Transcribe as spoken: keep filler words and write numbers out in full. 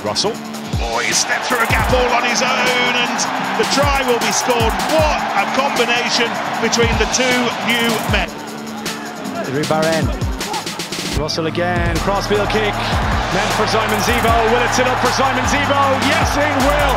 Russell. Oh, he stepped through a gap all on his own, and the try will be scored. What a combination between the two new men. Barren. Russell again, crossfield kick, meant for Simon Zebo. Will it sit up for Simon Zebo? Yes, it will.